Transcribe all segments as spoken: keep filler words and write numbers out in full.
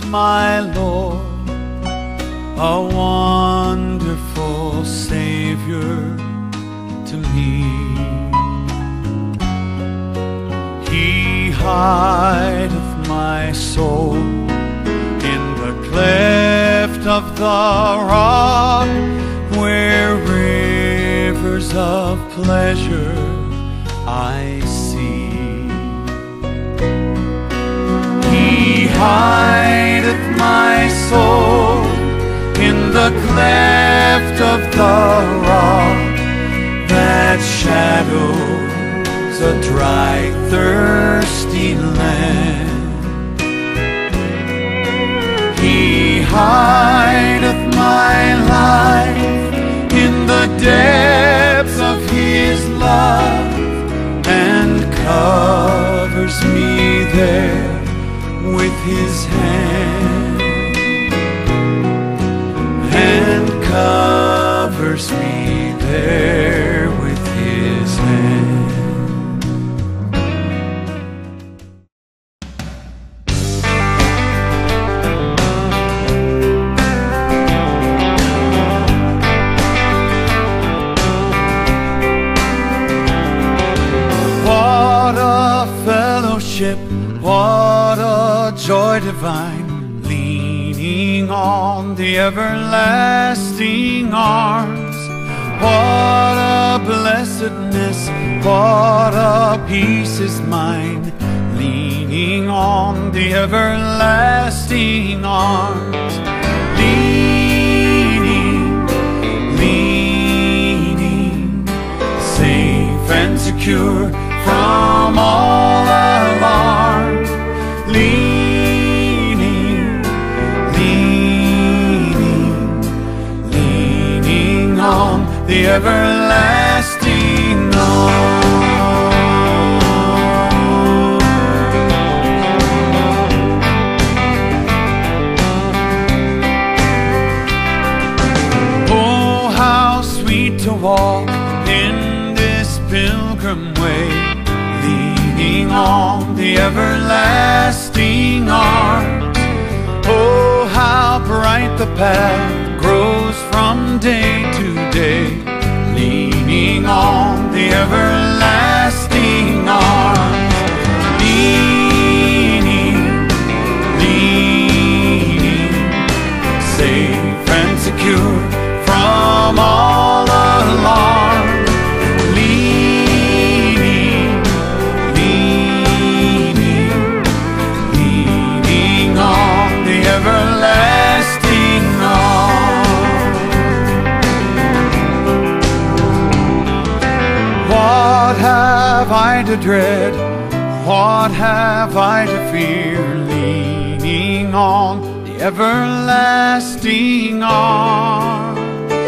my Lord, a wonderful Savior to me. He hideth my soul in the cleft of the rock, where rivers of pleasure I see. He hideth my soul in the cleft of the rock, that shadows a dry, thirsty land. He hideth my life in the depths of His love, and covers me there with His hand, and covers me there with His hand. What a joy divine, leaning on the everlasting arms. What a blessedness, what a peace is mine, leaning on the everlasting arms. Leaning, leaning, safe and secure from all alarm. Leaning, leaning, leaning on the everlasting arm. Oh, how sweet to walk in this pilgrim way, leaning on the everlasting arms. Oh, how bright the path grows from day to day, leaning on the everlasting arms. Leaning, leaning, safe and secure from all alarm. Everlasting arm. What have I to dread? What have I to fear? Leaning on the everlasting arms.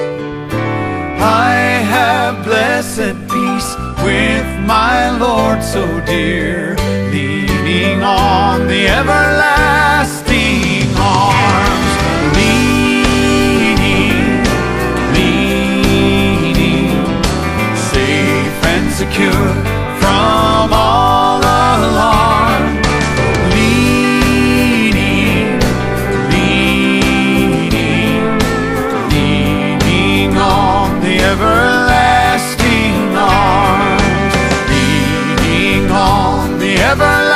I have blessed peace with my Lord so dear, leaning on the everlasting arms. Leaning, leaning, safe and secure from all alarm. Leaning, leaning, leaning on the everlasting arms. Leaning on the everlasting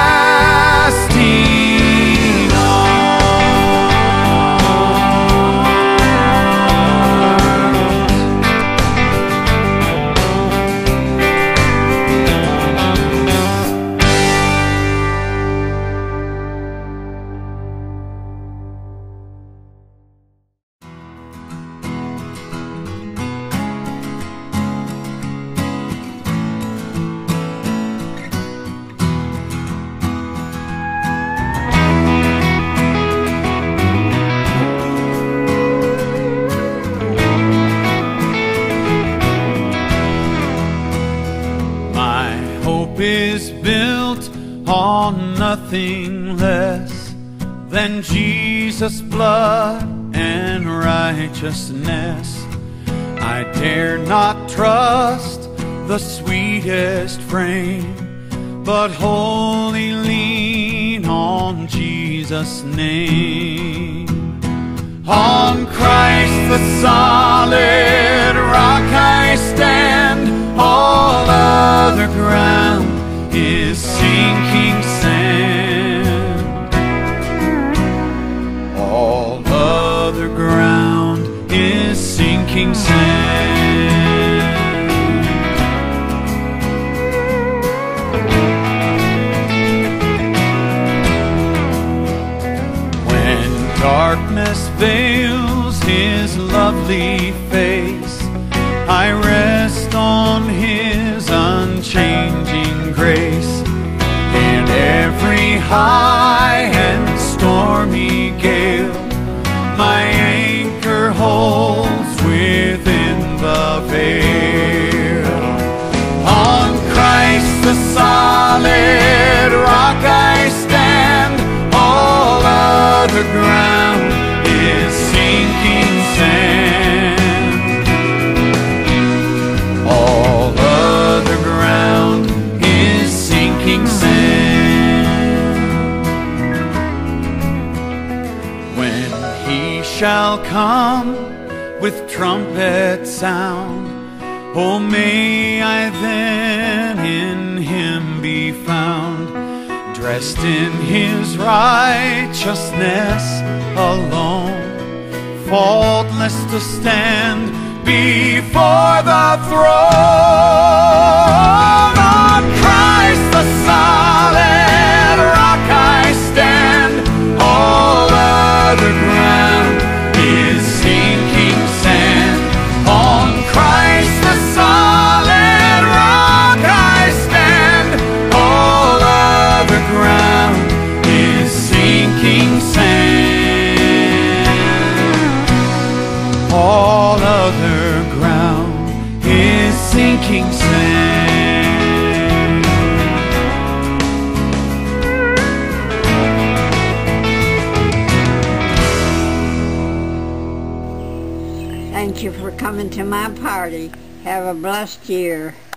is built on nothing less than Jesus' blood and righteousness. I dare not trust the sweetest frame, but wholly lean on on Jesus' name. On Christ the solid rock I stand, all other ground is sinking sand. All other ground is sinking sand. When darkness veils His lovely face, I rest on His unchanging grace. In every high and stormy gale, my anchor holds within the veil. On Christ the solid rock I stand, all other ground is sinking sand. All other ground is sinking sand. When He shall come with trumpet sound, oh, may I then in Him be found, dressed in His righteousness alone, faultless to stand before the throne. On Christ the solid rock I stand, all other ground is sinking sand. On Christ the solid rock I stand, all other ground is sinking sand. All other ground is sinking sand. Thank you for coming to my party. Have a blessed year.